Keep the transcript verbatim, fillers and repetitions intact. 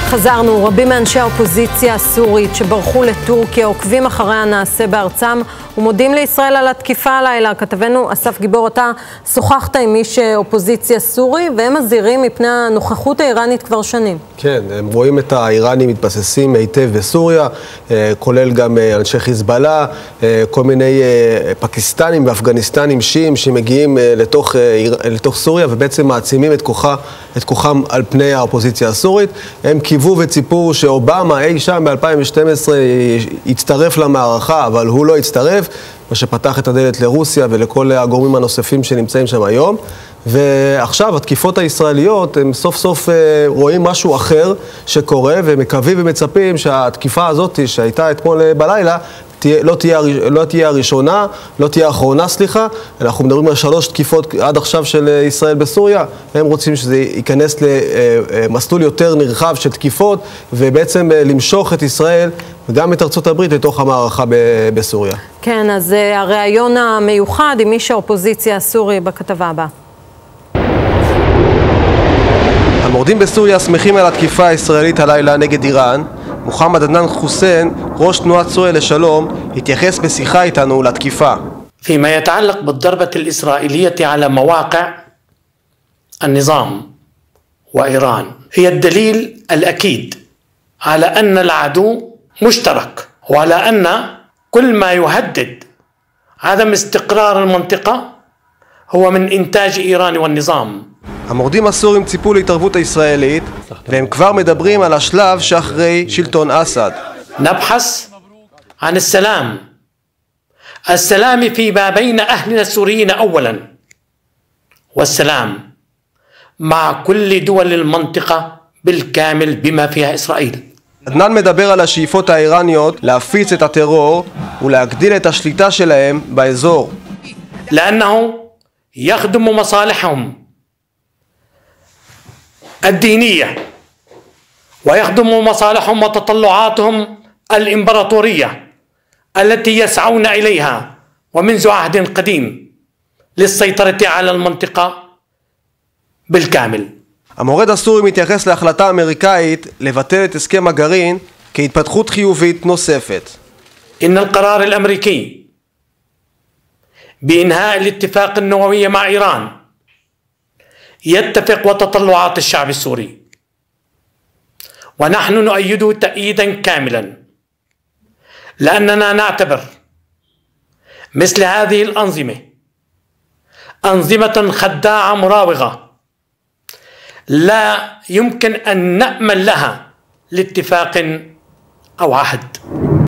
חזרנו, רבים מאנשי האופוזיציה הסורית שברחו לטורקיה עוקבים אחרי הנעשה בארצם ומודים לישראל על התקיפה הלילה. כתבנו אסף גיבור, אתה שוחחת עם איש אופוזיציה סורי והם מזהירים מפני הנוכחות האיראנית כבר שנים. כן, הם רואים את האיראנים מתבססים היטב בסוריה, כולל גם אנשי חיזבאללה, כל מיני פקיסטנים ואפגניסטנים שיעים שמגיעים לתוך, לתוך סוריה ובעצם מעצימים את כוחה, את כוחם על פני האופוזיציה הסורית. הם קיוו וציפו שאובמה אי שם ב-אלפיים ושתים עשרה יצטרף למערכה, אבל הוא לא יצטרף, מה שפתח את הדלת לרוסיה ולכל הגורמים הנוספים שנמצאים שם היום. ועכשיו התקיפות הישראליות הם סוף סוף רואים משהו אחר שקורה ומקווים ומצפים שהתקיפה הזאת שהייתה אתמול בלילה תהיה, לא, תהיה, לא תהיה הראשונה, לא תהיה האחרונה, סליחה. אנחנו מדברים על שלוש תקיפות עד עכשיו של ישראל בסוריה. הם רוצים שזה ייכנס למסלול יותר נרחב של תקיפות ובעצם למשוך את ישראל וגם את ארצות הברית לתוך המערכה בסוריה. כן, אז הרעיון המיוחד עם איש האופוזיציה הסורי בכתבה הבאה. המורדים בסוריה שמחים על התקיפה הישראלית הלילה נגד איראן. מוחמד עדנאן חוסיין, ראש תנועת סוריה לשלום, התייחס בשיחה איתנו לתקיפה. فيما يتعلق بالضربة الإسرائيلية على مواقع النظام وإيران هي الدليل الأكيد على أن العدو مشترك وعلى أن كل ما يهدد عدم استقرار المنطقة هو من إنتاج إيران والنظام. המורדים הסורים ציפו להתערבות הישראלית והם כבר מדברים על השלב שאחרי שלטון אסד. نبحث عن السلام السلام فيما بين أهلنا السوريين أولا والسلام مع كل دول المنطقة بالكامل بما فيها إسرائيل. עדנאן מדבר על השאיפות האיראניות להפיץ את הטרור ולהגדיל את השליטה שלהם באזור. لأنه يخدم مصالحهم الدينية ويخدم مصالحهم وتطلعاتهم الإمبراطورية التي يسعون إليها ومنذ عهد قديم للسيطرة على المنطقة بالكامل. המורד הסורי מתייחס להחלטה האמריקאית לבטל את הסכם הגרעין כהתפתחות חיובית נוספת. إن القرار الأمريكي بإنهاء الاتفاق النووي مع إيران يتفق وتطلعات الشعب السوري ونحن نؤيده تأييدا كاملا لأننا نعتبر مثل هذه الأنظمة أنظمة خداعة مراوغة لا يمكن أن نأمل لها لاتفاق أو عهد.